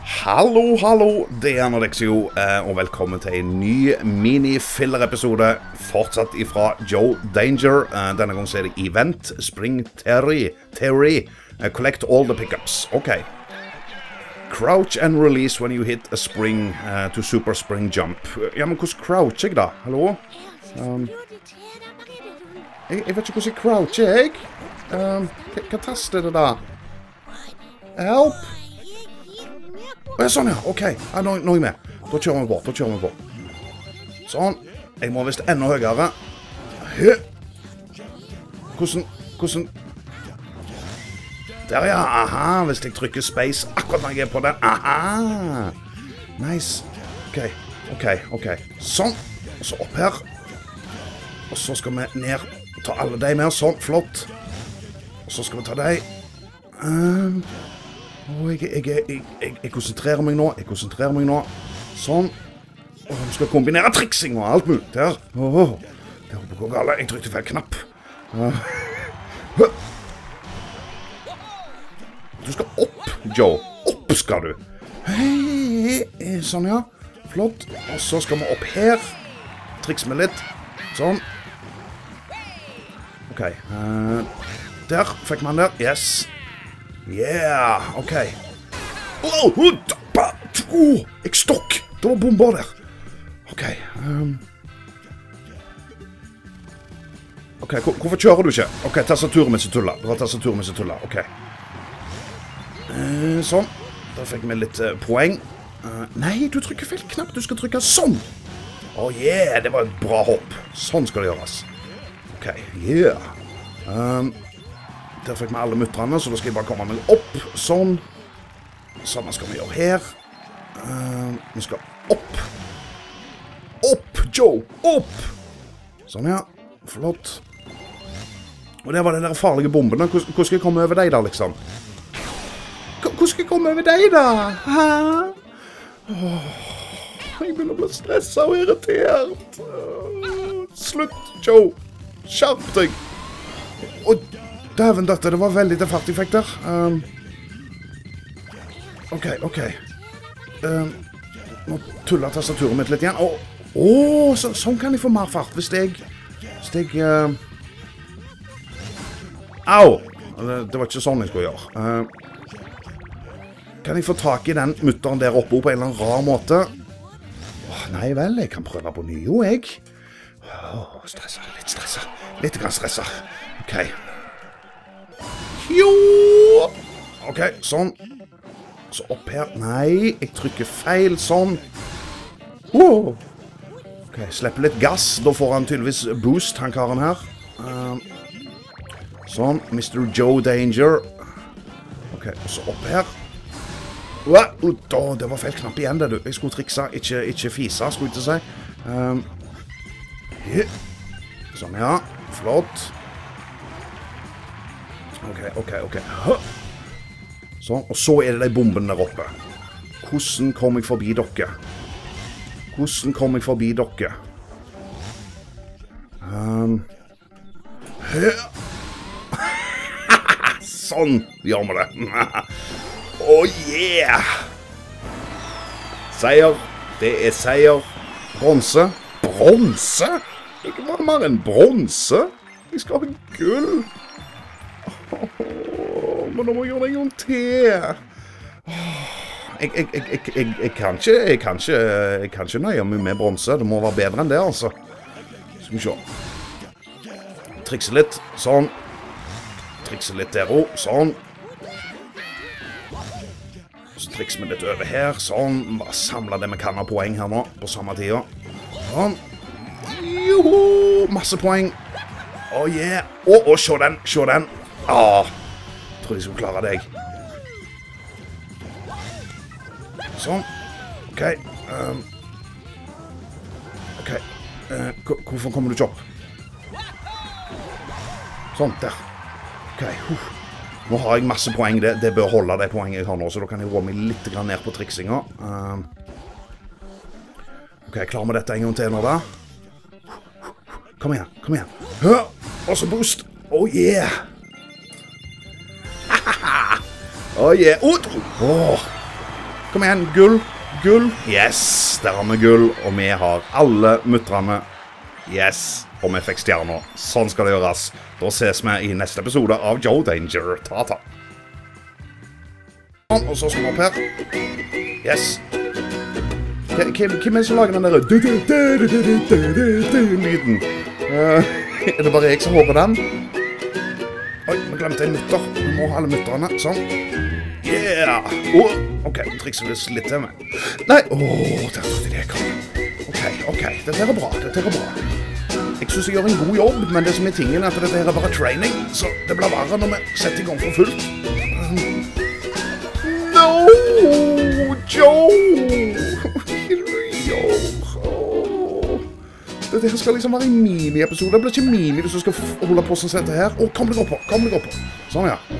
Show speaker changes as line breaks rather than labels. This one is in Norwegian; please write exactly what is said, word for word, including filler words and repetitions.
Hallo, hallo, det er Nordexio, og velkommen til en ny mini-filler-episode, fortsatt ifra Joe Danger. Denne gangen så er det Event Spring Terry, Terry, collect all the pickups. Ok. Crouch and release when you hit a spring uh, to super spring jump. Ja, men hvordan croucher jeg da? Hallo? Um, jeg, jeg vet ikke hvordan jeg croucher, jeg. Um, hva taster det da? Help! Ja, sånn ja, ok, ja, nå, nå er jeg med. Da kjører vi på, da kjører vi på. Sånn, jeg må vist enda høyere. Hø. Hvordan, hvordan... Der ja, aha, hvis jeg trykker space akkurat når jeg er på den. Aha, nice. Ok, ok, ok. Sånn, og så opp her. Og så skal vi ned, ta alle de med, sånn, flott. Og så skal vi ta de. Um... Oh, jeg, jeg, jeg, jeg, jeg konsentrerer meg nå, jeg konsentrerer meg nå. Sånn. Og vi skal kombinere triksing og alt mulig. Der. Åh, det håper jeg galt. Jeg trykte feil knapp. Uh. Du skal opp, Joe. Opp skal du. Hei, sånn ja. Flott. Og så skal vi opp her. Triks med litt. Sånn. Ok. Uh, der fikk man der. Yes. Yeah, ok. Oh, oh, jeg stokk. Det var bomber der. Ok. Um. Ok, hvorfor kjører du ikke? Ok, tastaturen min som tuller. Det var tastaturen min som tuller, ok. Uh, sånn. Da fikk vi litt uh, poeng. Uh, nei, du trykker feil knapp. Du skal trykke sånn. Oh yeah, det var et bra hopp. Sånn skal det gjøres. Ok, yeah. Um. Der fikk vi alle muttrene, så da skal jeg bare komme meg opp, sånn. Sånn skal vi gjøre her. Uh, vi skal opp. Opp, Joe, opp! Sånn, ja. Flott. Og det var de der farlige bombene. Hvordan skal jeg komme over deg da, liksom? Hvordan skal jeg komme over deg da? Hæ? Åh, jeg begynner å bli stresset og irritert. Uh, slutt, Joe. Skjerp deg. Og... Dæven dette, det var veldig det fart jeg fikk der. Um, ok, ok. Um, nå tuller tastaturen mitt litt igjen. Åh, oh, så, sånn kan jeg få mer fart. Hvis jeg... Hvis jeg... Uh... Au! Det, det var ikke sånn jeg skulle gjøre. Uh, kan jeg få tak i den mutteren der oppe på en eller annen rar måte? Oh, nei vel, jeg kan prøve på nye, jeg. Oh, stresset, litt stresset. Litt grann stresset. Ok. Jo! Ok, sånn. Så opp her. Nei, jeg trykker feil. Sånn. Wow. Ok, slipper litt gass. Da får han tydeligvis boost, han karen her. Um, sånn. mister Joe Danger. Ok, og så opp her. Wow. Oh, det var feil knapp igjen, det du. Jeg skulle trikse, ikke, ikke fise, skulle jeg ikke si. Um, sånn, ja. Flott. Ok, ok, ok. Sånn, og så er det de bombene der oppe. Hvordan kom jeg forbi dere? Hvordan kom jeg forbi dere? Um. Sånn gjør vi det. Oh yeah! Seier. Det er seier. Bronse. Bronse? Ikke bare mer enn bronse. Jeg skal ha gull. Oh, men nå må jeg gjøre det en gang til. Oh, jeg, jeg, jeg, jeg, jeg, jeg, kan ikke, jeg, kan ikke, jeg kan ikke nøye meg med bronse. Det må være bedre enn det, altså. Skal vi se. Trikse litt. Sånn. Trikse litt der også. Sånn. Så trikser vi litt over her. Sånn. Bare samle det vi kan av poeng her nå, på samme tida. Sånn. Joho! Masse poeng. Oh yeah. Å, oh, oh, se den, se den. Ah, jeg tror jeg skulle klare deg. Sånn. Ok. Um. Ok. Uh, hvorfor kommer du ikke opp? Sånn, der. Ok. Uh. Nå har jeg masse poeng. Det, det bør holde det poenget jeg har nå, så da kan jeg roe meg litt ned på triksinga. Um. Ok, klarer vi dette en gang til nå da? Kom igjen, kom igjen. Hør! Og så boost. Oh yeah! Oh yeah. Oh, oh. Kom igjen, gull. Gull. Yes, der har vi gull, og vi har alle muttrene. Yes, og vi fikk stjerner. Sånn skal det gjøres. Da ses vi i neste episode av Joe Danger. Ta-ta. Og så skal vi opp her. Yes. Hvem er det som lager den der lyden? Er det bare jeg som håper den? Oi, vi glemte en mutter. Vi må ha alle mutterne. Sånn. Yeah! Oh, ok, trikser det litt til meg. Nei, åh, der trodde jeg kom. Ok, ok, dette er bra, dette er bra. Jeg synes jeg gjør en god jobb, men det som er tingen er at dette her er bare training, så det blir verre når vi setter i gang for fullt. No! Joe! Oh. Dette her skal liksom være en mini-episode. Det blir ikke mini hvis du skal holde på sånn som dette her. Åh, kom deg opp på, kom deg opp på. Sånn, ja.